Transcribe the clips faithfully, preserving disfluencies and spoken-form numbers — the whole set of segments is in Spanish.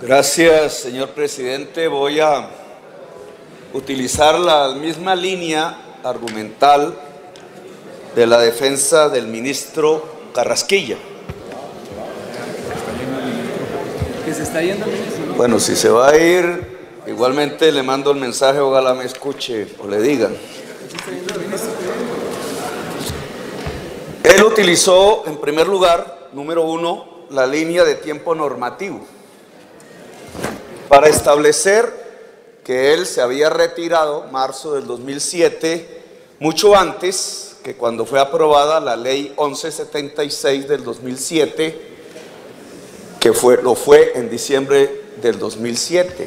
Gracias, señor presidente. Voy a utilizar la misma línea argumental de la defensa del ministro Carrasquilla. Que se está yendo el ministro, ¿no? Bueno, si se va a ir, igualmente le mando el mensaje, ojalá me escuche o le digan. Él utilizó, en primer lugar, número uno, la línea de tiempo normativo para establecer que él se había retirado marzo del dos mil siete, mucho antes que cuando fue aprobada la ley once setenta y seis del dos mil siete, que fue, lo fue en diciembre del dos mil siete.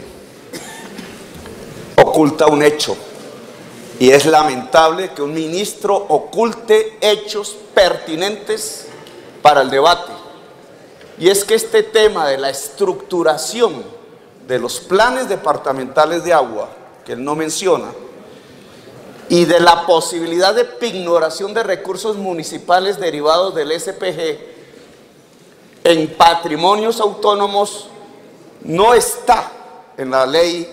Oculta un hecho, y es lamentable que un ministro oculte hechos pertinentes para el debate, y es que este tema de la estructuración de los planes departamentales de agua, que él no menciona, y de la posibilidad de pignoración de recursos municipales derivados del S P G en patrimonios autónomos, no está en la ley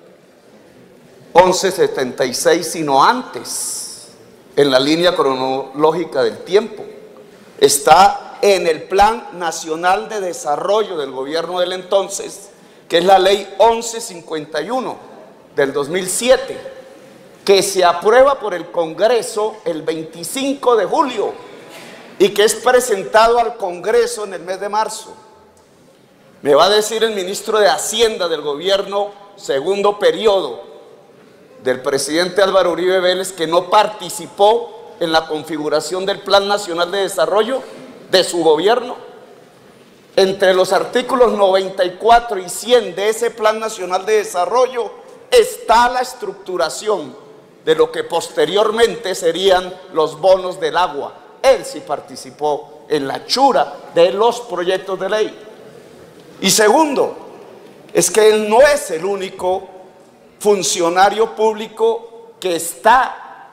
once setenta y seis, sino antes, en la línea cronológica del tiempo. Está en el Plan Nacional de Desarrollo del gobierno del entonces, que es la ley once cincuenta y uno del dos mil siete, que se aprueba por el Congreso el veinticinco de julio y que es presentado al Congreso en el mes de marzo. Me va a decir el ministro de Hacienda del gobierno segundo periodo del presidente Álvaro Uribe Vélez que no participó en la configuración del Plan Nacional de Desarrollo de su gobierno. Entre los artículos noventa y cuatro y cien de ese Plan Nacional de Desarrollo está la estructuración de lo que posteriormente serían los bonos del agua. Él sí participó en la hechura de los proyectos de ley. Y segundo, es que él no es el único funcionario público que está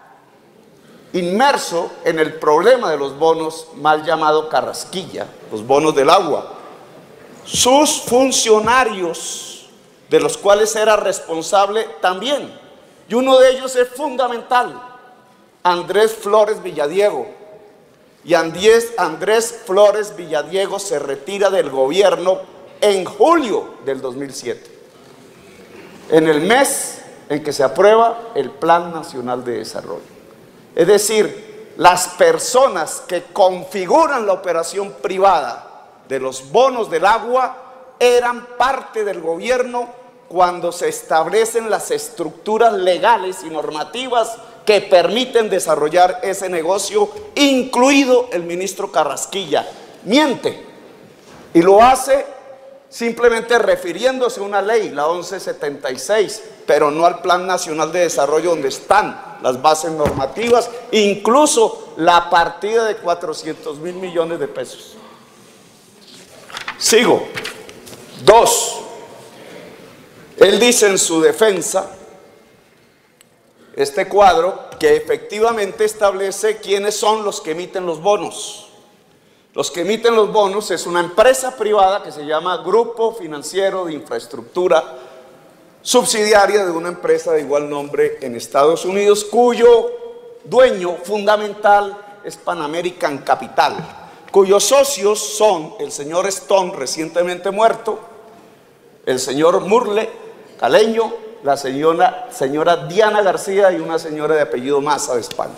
inmerso en el problema de los bonos, mal llamado Carrasquilla, los bonos del agua. Sus funcionarios, de los cuales era responsable también, y uno de ellos es fundamental, Andrés Flores Villadiego. Y Andrés, Andrés Flores Villadiego se retira del gobierno en julio del dos mil siete, en el mes en que se aprueba el Plan Nacional de Desarrollo. Es decir, las personas que configuran la operación privada de los bonos del agua eran parte del gobierno cuando se establecen las estructuras legales y normativas que permiten desarrollar ese negocio, incluido el ministro Carrasquilla. Miente y lo hace simplemente refiriéndose a una ley, la once setenta y seis, pero no al Plan Nacional de Desarrollo, donde están las bases normativas, incluso la partida de cuatrocientos mil millones de pesos. Sigo. Dos, él dice en su defensa, este cuadro, que efectivamente establece quiénes son los que emiten los bonos. Los que emiten los bonos es una empresa privada que se llama Grupo Financiero de Infraestructura, subsidiaria de una empresa de igual nombre en Estados Unidos, cuyo dueño fundamental es Pan American Capital, cuyos socios son el señor Stone, recientemente muerto, el señor Murle Caleño, la señora, señora Diana García y una señora de apellido Maza de España.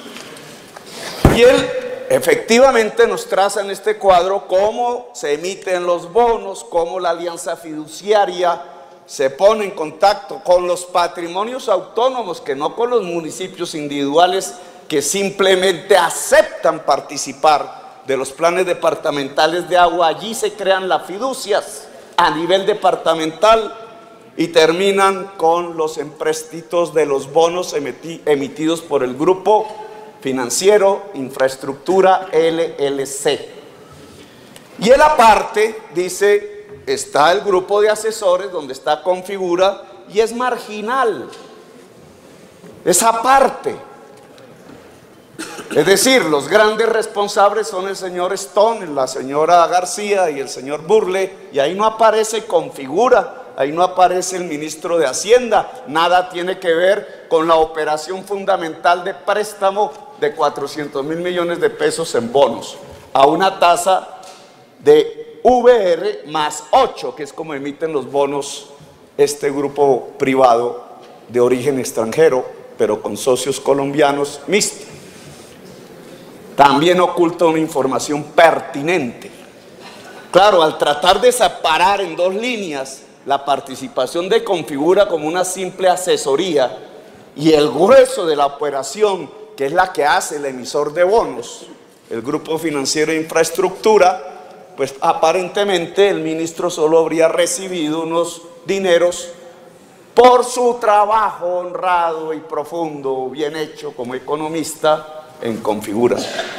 Y él efectivamente nos traza en este cuadro cómo se emiten los bonos, cómo la alianza fiduciaria se pone en contacto con los patrimonios autónomos, que no con los municipios individuales que simplemente aceptan participar de los planes departamentales de agua. Allí se crean las fiducias a nivel departamental y terminan con los empréstitos de los bonos emitidos por el Grupo Financiero Infraestructura L L C. Y él aparte dice, está el grupo de asesores donde está configura y es marginal, esa parte. Es decir, los grandes responsables son el señor Stone, la señora García y el señor Burle, y ahí no aparece Configura, ahí no aparece el ministro de Hacienda, nada tiene que ver con la operación fundamental de préstamo de cuatrocientos mil millones de pesos en bonos, a una tasa de V R más ocho, que es como emiten los bonos este grupo privado de origen extranjero, pero con socios colombianos mixtos. También oculta una información pertinente. Claro, al tratar de separar en dos líneas la participación de Configura como una simple asesoría y el grueso de la operación, que es la que hace el emisor de bonos, el Grupo Financiero de Infraestructura, pues aparentemente el ministro solo habría recibido unos dineros por su trabajo honrado y profundo, bien hecho como economista en Configura.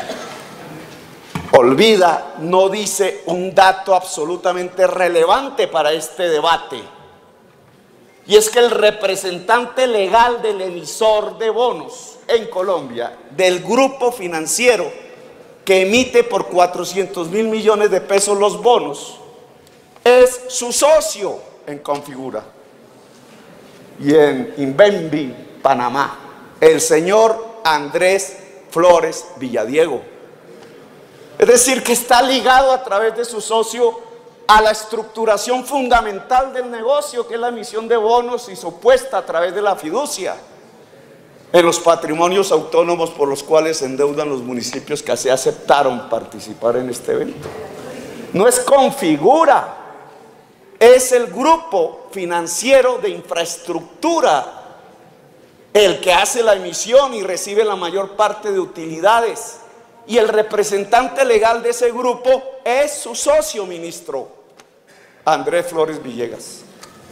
Olvida, no dice un dato absolutamente relevante para este debate, y es que el representante legal del emisor de bonos en Colombia, del grupo financiero que emite por cuatrocientos mil millones de pesos los bonos, es su socio en Configura y en Invendi, Panamá, el señor Andrés Flores Villadiego. Es decir, que está ligado a través de su socio a la estructuración fundamental del negocio, que es la emisión de bonos y su puesta a través de la fiducia en los patrimonios autónomos por los cuales se endeudan los municipios que se aceptaron participar en este evento. No es Configura, es el grupo financiero de infraestructura el que hace la emisión y recibe la mayor parte de utilidades, y el representante legal de ese grupo es su socio, ministro Andrés Flores Villegas.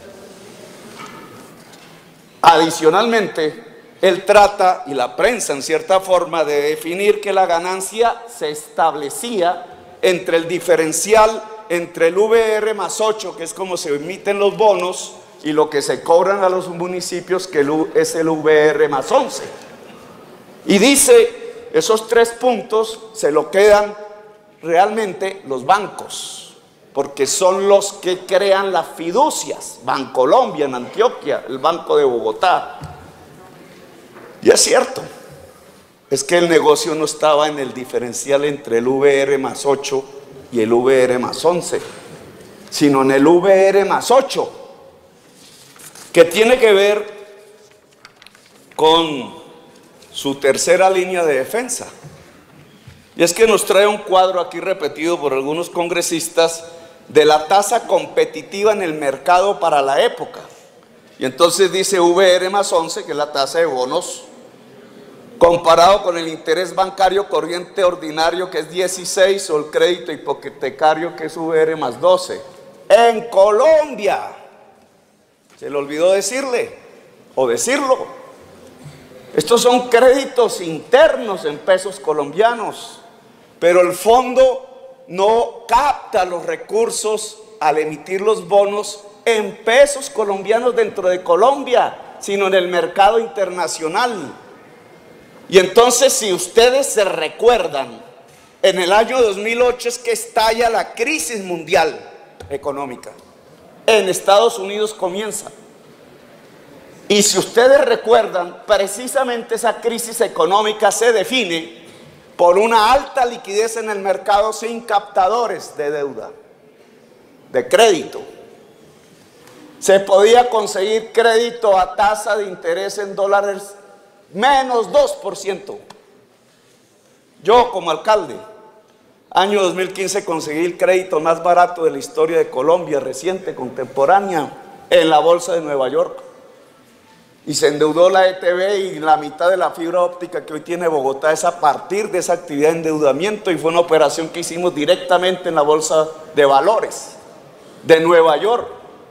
Adicionalmente, él trata, y la prensa en cierta forma, de definir que la ganancia se establecía entre el diferencial entre el V R más ocho, que es como se emiten los bonos, y lo que se cobran a los municipios, que es el V R más once. Y dice, esos tres puntos se lo quedan realmente los bancos, porque son los que crean las fiducias. Bancolombia en Antioquia, el Banco de Bogotá. Y es cierto, es que el negocio no estaba en el diferencial entre el V R más ocho y el V R más once, sino en el V R más ocho, que tiene que ver con su tercera línea de defensa. Y es que nos trae un cuadro aquí repetido por algunos congresistas de la tasa competitiva en el mercado para la época. Y entonces dice V R más once, que es la tasa de bonos, comparado con el interés bancario corriente ordinario, que es dieciséis, o el crédito hipotecario, que es V R más doce. En Colombia, se le olvidó decirle, o decirlo, estos son créditos internos en pesos colombianos, pero el fondo no capta los recursos al emitir los bonos en pesos colombianos dentro de Colombia, sino en el mercado internacional. Y entonces, si ustedes se recuerdan, en el año dos mil ocho es que estalla la crisis mundial económica. En Estados Unidos comienza. Y si ustedes recuerdan, precisamente esa crisis económica se define por una alta liquidez en el mercado sin captadores de deuda, de crédito. Se podía conseguir crédito a tasa de interés en dólares menos dos por ciento. Yo, como alcalde, año dos mil quince, conseguí el crédito más barato de la historia de Colombia, reciente, contemporánea, en la bolsa de Nueva York. Y se endeudó la E T B, y la mitad de la fibra óptica que hoy tiene Bogotá es a partir de esa actividad de endeudamiento, y fue una operación que hicimos directamente en la bolsa de valores de Nueva York.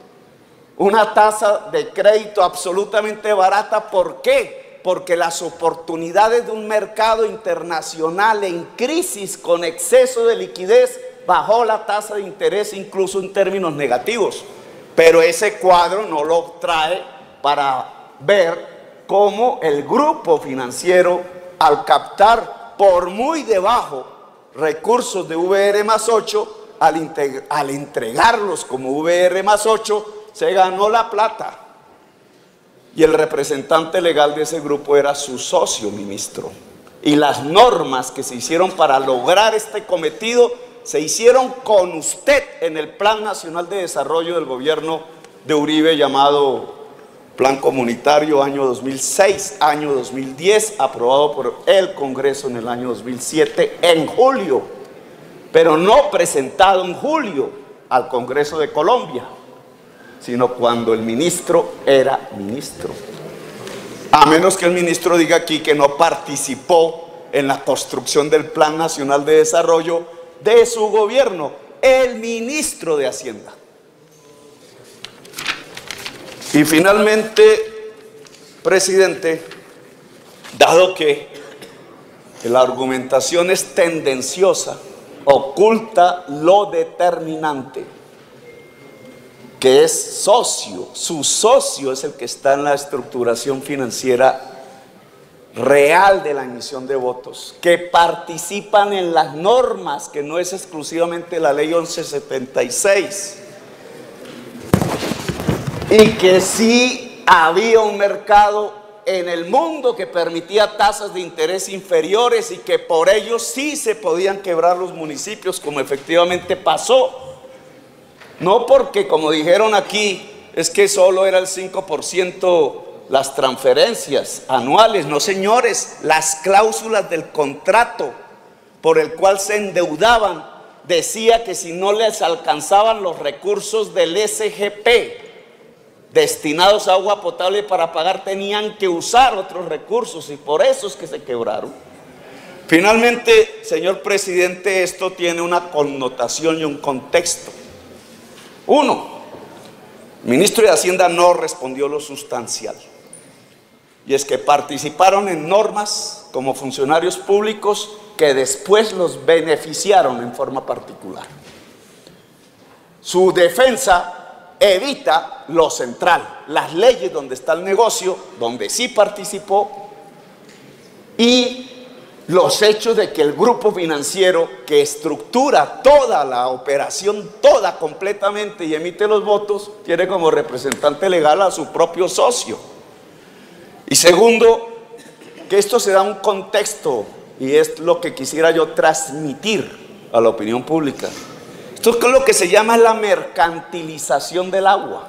Una tasa de crédito absolutamente barata. ¿Por qué? Porque las oportunidades de un mercado internacional en crisis con exceso de liquidez bajó la tasa de interés incluso en términos negativos. Pero ese cuadro no lo trae para ver cómo el grupo financiero, al captar por muy debajo recursos de V R más ocho, al, al entregarlos como V R más ocho, se ganó la plata. Y el representante legal de ese grupo era su socio, ministro. Y las normas que se hicieron para lograr este cometido se hicieron con usted en el Plan Nacional de Desarrollo del gobierno de Uribe, llamado Plan Comunitario año dos mil seis, año dos mil diez, aprobado por el Congreso en el año dos mil siete, en julio, pero no presentado en julio al Congreso de Colombia, sino cuando el ministro era ministro. A menos que el ministro diga aquí que no participó en la construcción del Plan Nacional de Desarrollo de su gobierno, el ministro de Hacienda. Y finalmente, presidente, dado que la argumentación es tendenciosa, oculta lo determinante, que es socio, su socio es el que está en la estructuración financiera real de la emisión de votos, que participan en las normas, que no es exclusivamente la ley once setenta y seis, y que sí había un mercado en el mundo que permitía tasas de interés inferiores y que por ello sí se podían quebrar los municipios, como efectivamente pasó. No porque, como dijeron aquí, es que solo era el cinco por ciento las transferencias anuales. No, señores, las cláusulas del contrato por el cual se endeudaban decía que si no les alcanzaban los recursos del S G P destinados a agua potable para pagar, tenían que usar otros recursos, y por eso es que se quebraron. Finalmente, señor presidente, esto tiene una connotación y un contexto. Uno, el ministro de Hacienda no respondió lo sustancial, y es que participaron en normas como funcionarios públicos que después los beneficiaron en forma particular. Su defensa evita lo central, las leyes donde está el negocio, donde sí participó, y los hechos de que el grupo financiero que estructura toda la operación, toda completamente, y emite los votos, tiene como representante legal a su propio socio. Y segundo, que esto se da un contexto, y es lo que quisiera yo transmitir a la opinión pública. Esto es lo que se llama la mercantilización del agua.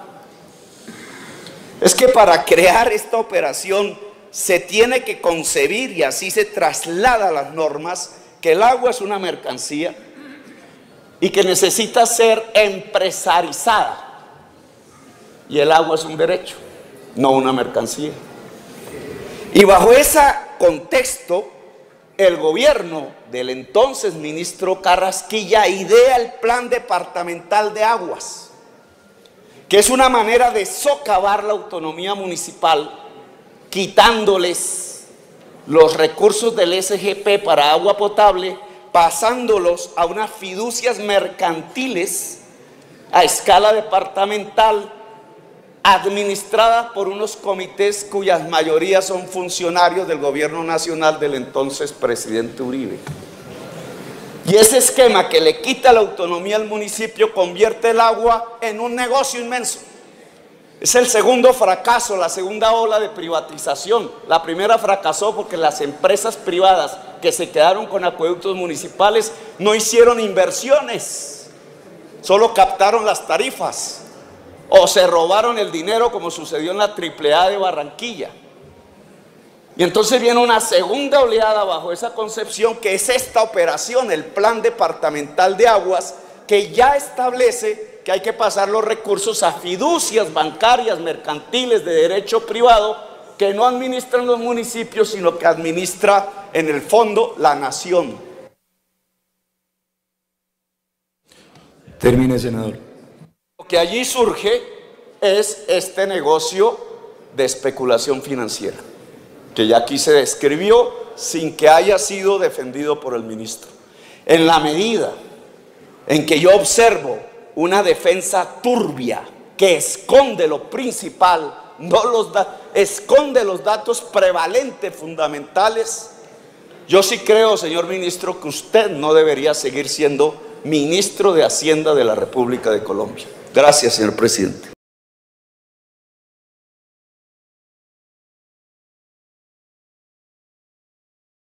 Es que para crear esta operación se tiene que concebir, y así se traslada a las normas, que el agua es una mercancía y que necesita ser empresarizada. Y el agua es un derecho, no una mercancía. Y bajo ese contexto, el gobierno del entonces ministro Carrasquilla idea el Plan Departamental de Aguas, que es una manera de socavar la autonomía municipal, quitándoles los recursos del S G P para agua potable, pasándolos a unas fiducias mercantiles a escala departamental, administradas por unos comités cuyas mayorías son funcionarios del gobierno nacional del entonces presidente Uribe. Y ese esquema que le quita la autonomía al municipio convierte el agua en un negocio inmenso. Es el segundo fracaso, la segunda ola de privatización. La primera fracasó porque las empresas privadas que se quedaron con acueductos municipales no hicieron inversiones, solo captaron las tarifas o se robaron el dinero, como sucedió en la triple A de Barranquilla. Y entonces viene una segunda oleada bajo esa concepción, que es esta operación, el Plan Departamental de Aguas, que ya establece que hay que pasar los recursos a fiducias bancarias, mercantiles, de derecho privado, que no administran los municipios, sino que administra en el fondo la nación. Termine, senador. Lo que allí surge es este negocio de especulación financiera, que ya aquí se describió sin que haya sido defendido por el ministro. En la medida en que yo observo una defensa turbia que esconde lo principal, no los da, esconde los datos prevalentes, fundamentales, Yo sí creo, señor ministro, que usted no debería seguir siendo ministro de Hacienda de la República de Colombia. Gracias, señor presidente.